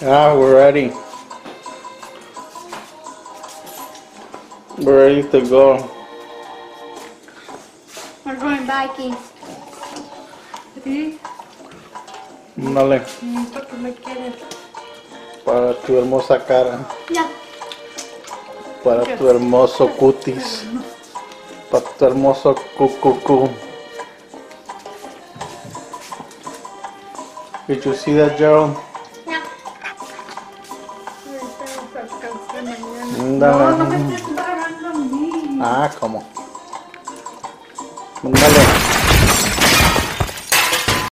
Ah, we're ready. We're ready to go. We're going biking. ¿Sí? Dale. Porque me quieres. Para tu hermosa cara. Ya. Para tu hermoso cutis. Para tu hermoso cucucú. Did you see that, Gerald? Ya. Dale. No, no me estés agarrando a mí. Ah, ¿cómo? Dale.